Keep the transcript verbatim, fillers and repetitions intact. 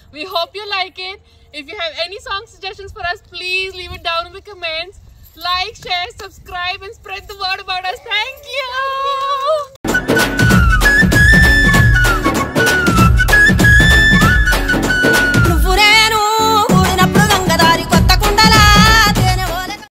We hope you like it. If you have any song suggestions for us, please leave it down in the comments. Like, share, subscribe and spread the word about us. Thank you.